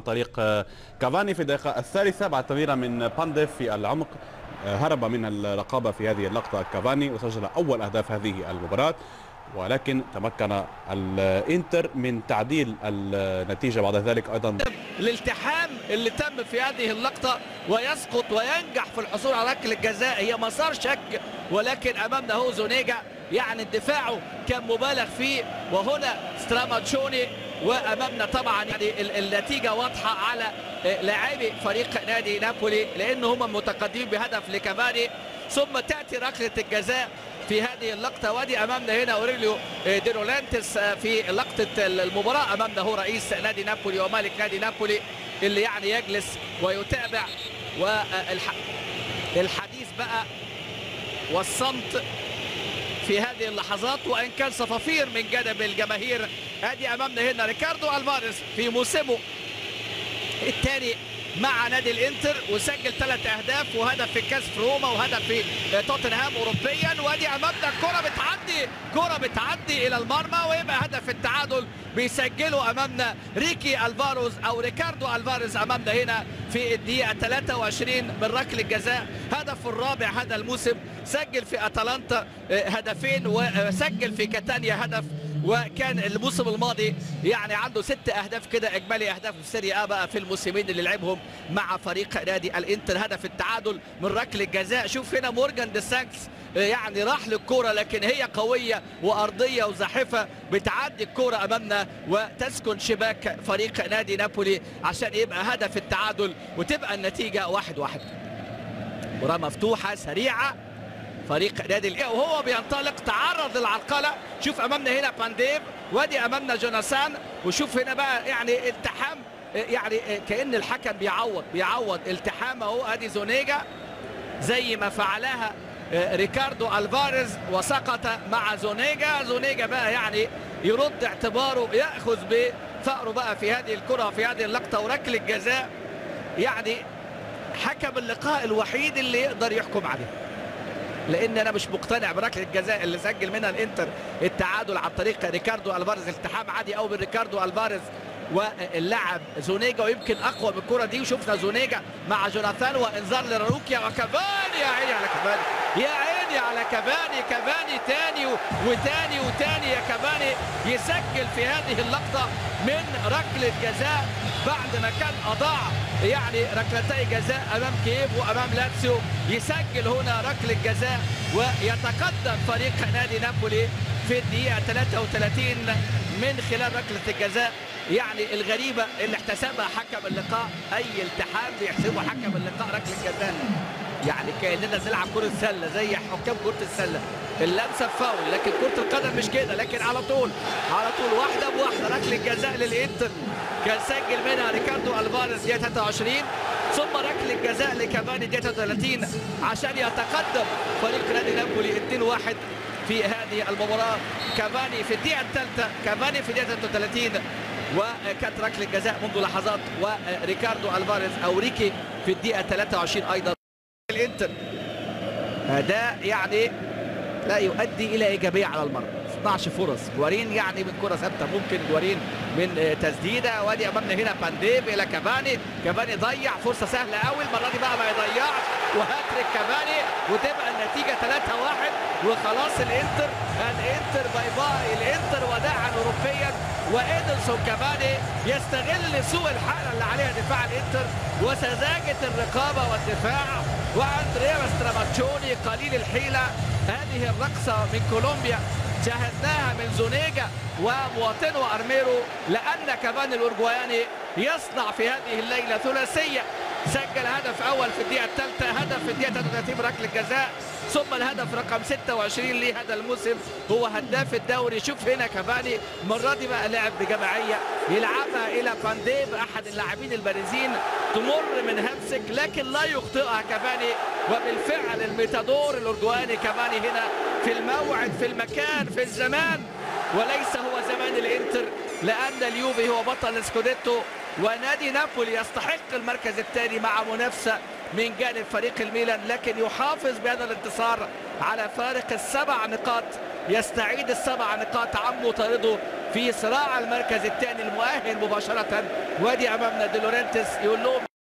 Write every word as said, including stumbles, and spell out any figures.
طريق كافاني في الدقيقة الثالثة بعد تمريرة من بانديف في العمق. هرب من الرقابة في هذه اللقطة كافاني وسجل أول أهداف هذه المباراة، ولكن تمكن الانتر من تعديل النتيجة بعد ذلك. أيضا الالتحام اللي تم في هذه اللقطة ويسقط وينجح في الحصول على ركلة الجزاء هي مسار شك، ولكن أمامنا هو زونيجا، يعني دفاعه كان مبالغ فيه، وهنا ستراماتشوني، وأمامنا طبعا يعني النتيجة واضحة على لاعبي فريق نادي نابولي لأن هم متقدمين بهدف لكافاني، ثم تأتي ركلة الجزاء في هذه اللقطة. وادي أمامنا هنا أوريليو دي لورنتس في لقطة المباراة. أمامنا هو رئيس نادي نابولي ومالك نادي نابولي اللي يعني يجلس ويتابع، والحديث بقى والصمت في هذه اللحظات، وإن كان صفافير من جانب الجماهير. ادي أمامنا هنا ريكاردو ألفاريز في موسمه الثاني مع نادي الانتر، وسجل ثلاث اهداف وهدف في كاس روما وهدف في توتنهام اوروبيا. وادي امامنا الكره بتعدي كره بتعدي الى المرمى، ويبقى هدف التعادل بيسجله امامنا ريكي الفاريز او ريكاردو الفاريز امامنا هنا في الدقيقه ثلاثة وعشرين من ركله الجزاء. هدف الرابع هذا الموسم، سجل في اتلانتا هدفين وسجل في كاتانيا هدف، وكان الموسم الماضي يعني عنده ست اهداف كده اجمالي اهداف في سيريا A بقى في الموسمين اللي لعبهم مع فريق نادي الانتر. هدف التعادل من ركله الجزاء. شوف هنا مورجان دي سانكس يعني راح للكرة، لكن هي قوية وأرضية وزاحفة، بتعدي الكرة أمامنا وتسكن شباك فريق نادي نابولي عشان يبقى هدف التعادل وتبقى النتيجة واحد واحد. مباراة مفتوحة سريعة، فريق نادي الإيه وهو بينطلق تعرض للعرقلة. شوف أمامنا هنا بانديف، وادي أمامنا جوناثان، وشوف هنا بقى يعني التحام، يعني كأن الحكم بيعوض بيعوض التحام اهو. ادي زونيجا زي ما فعلها ريكاردو ألفاريز وسقط مع زونيجا. زونيجا بقى يعني يرد اعتباره، يأخذ بثأره بقى في هذه الكرة في هذه اللقطة وركلة جزاء. يعني حكم اللقاء الوحيد اللي يقدر يحكم عليه، لان انا مش مقتنع بركله الجزاء اللي سجل منها الانتر التعادل عن طريق ريكاردو ألفاريز. التحام عادي قوي من ريكاردو ألفاريز واللاعب زونيجا، ويمكن اقوى من الكره دي. وشفنا زونيجا مع جوناثان وانذار لراروكيا وكافاني. يا عيني على كافاني، يا عيني على كافاني، كافاني تاني وتاني وتاني يا كافاني يسجل في هذه اللقطه من ركله جزاء بعد ما كان اضاع يعني ركلتي جزاء امام كييف وامام لاتسيو. يسجل هنا ركله جزاء ويتقدم فريق نادي نابولي في الدقيقه ثلاثة وثلاثين من خلال ركله الجزاء يعني الغريبه اللي احتسبها حكم اللقاء. اي التحام بيحسبه حكم اللقاء ركله جزاء، يعني كاننا بنلعب كره سله زي حكام كره السله، اللمسه فاول. لكن كره القدم مش كده، لكن على طول على طول واحده بواحده ركله جزاء للانتر كان سجل منها ريكاردو ألفاريز دقيقه ثلاثة وعشرين، ثم ركله جزاء لكافاني دقيقه ثلاثة وثلاثين عشان يتقدم فريق نادي نابولي اثنين واحد في هذه المباراه. كافاني في الدقيقه الثالثه، كافاني في الدقيقه ثلاثة وثلاثين، وكانت ركله جزاء منذ لحظات، وريكاردو ألفاريز او ريكي في الدقيقه ثلاثة وعشرين ايضا. الانتر اداء يعني لا يؤدي الى ايجابيه على المرمى، اثنتا عشرة فرص، جوارين يعني من كره ثابته، ممكن جوارين من تسديده. وادي امامنا هنا بانديف الى كافاني، كافاني ضيع فرصه سهله قوي، المره دي بقى ما يضيعش وهاتريك كافاني وتبقى النتيجه ثلاثة واحد. وخلاص الانتر الانتر باي باي، الانتر وداعا اوروبيا. وإيدنسون كافاني يستغل سوء الحاله اللي عليها دفاع الانتر وسذاجه الرقابه والدفاع، واندريا ستراماتشوني قليل الحيله. هذه الرقصه من كولومبيا شاهدناها من زونيجا ومواطنه أرميرو، لأن كافاني الأورجواياني يصنع في هذه الليلة ثلاثية. سجل هدف أول في الدقيقة الثالثة، هدف في الدقيقة ثلاثة وثلاثين بركلة جزاء، ثم الهدف رقم ستة وعشرين ليه هذا الموسم، هو هداف الدوري. شوف هنا كافاني المرة دي بقى لعب بجماعية، يلعبها إلى بانديف أحد اللاعبين البارزين، تمر من همسك لكن لا يخطئها كافاني. وبالفعل الميتادور الأورجواياني كافاني هنا في الموعد، في المكان، في الزمان، وليس هو زمان الانتر، لأن اليوفي هو بطل سكوديتو، ونادي نابولي يستحق المركز الثاني مع منافسة من جانب فريق الميلان، لكن يحافظ بهذا الانتصار على فارق السبع نقاط، يستعيد السبع نقاط عن مطارده في صراع المركز الثاني المؤهل مباشرة. وادي امامنا دي لورنتس يقول لهم